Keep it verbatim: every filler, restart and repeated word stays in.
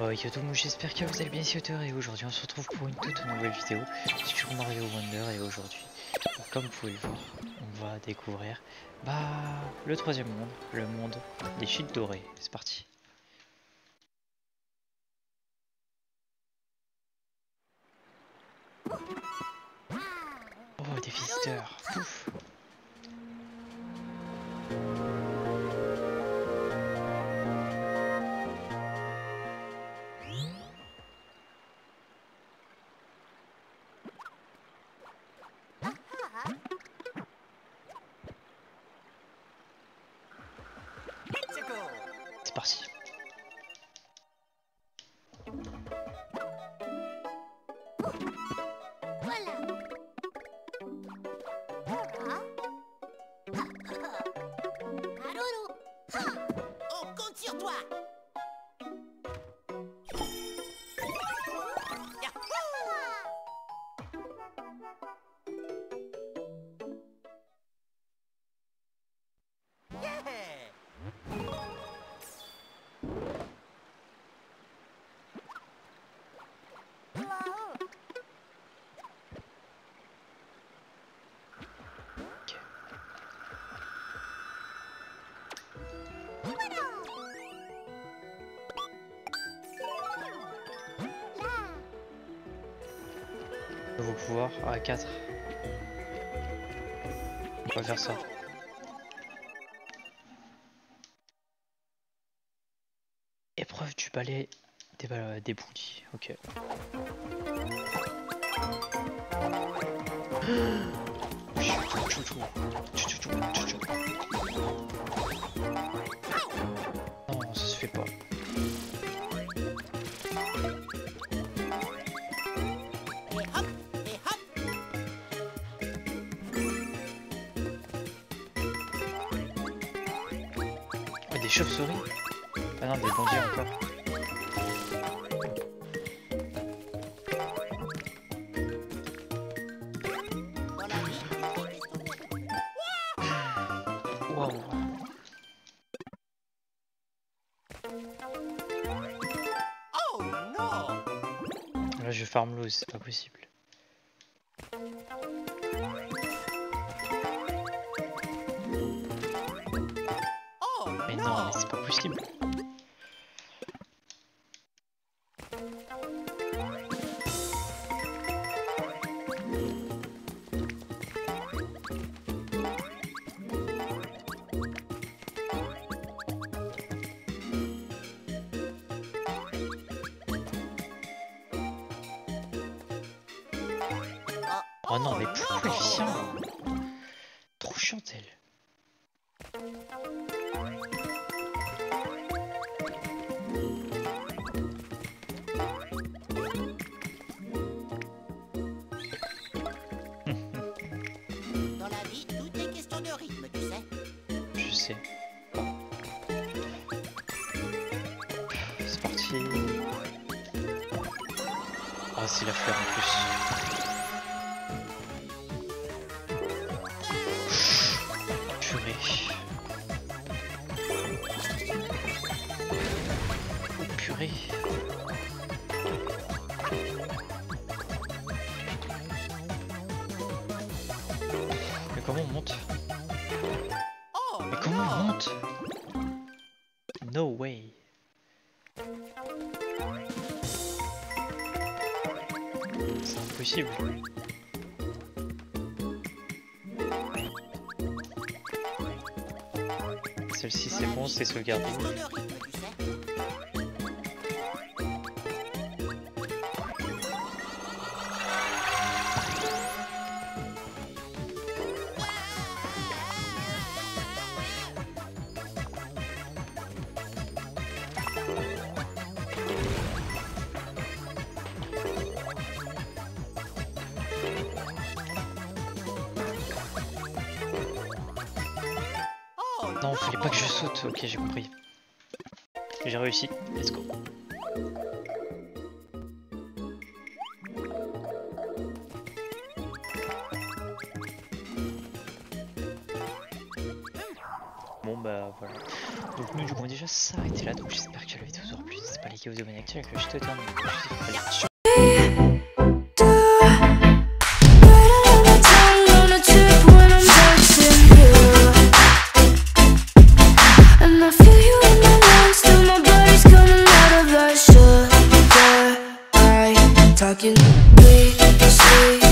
Oh Yodomou, j'espère que vous allez bien sur et aujourd'hui on se retrouve pour une toute nouvelle vidéo sur Mario Wonder et aujourd'hui, comme vous pouvez le voir, on va découvrir bah, le troisième monde, le monde des cheats dorés. C'est parti. Oh, des visiteurs. Pouf. C'est parti. On compte sur toi. Nouveau pouvoir à quatre. On va faire ça. Épreuve du balai des, bal des boulis. Ok. Non, ça se fait pas. Oh, des chauves-souris? Ah non, des bandits encore. Wow. Oh non. Là je farm low, c'est pas possible. Oh Mais non, mais c'est pas possible. Oh non, mais pourquoi elle vient? Trop chiante elle. Dans la vie, tout est question de rythme, tu sais. Je sais. C'est parti. Ah, c'est la fleur en plus. Purée. Oh, purée. Mais comment on monte? Oh Mais comment on monte? No way. C'est impossible. Celle-ci c'est bon, c'est sauvegardé. Question de rythme, tu sais. Non, fallait pas que je saute. Ok, j'ai compris. J'ai réussi. Let's go. Bon bah voilà. Donc nous du coup on va déjà s'arrêter là. Donc j'espère que la vidéo vous aura plu. pas les vous abonner actuels que je te donne. Je Talking, we see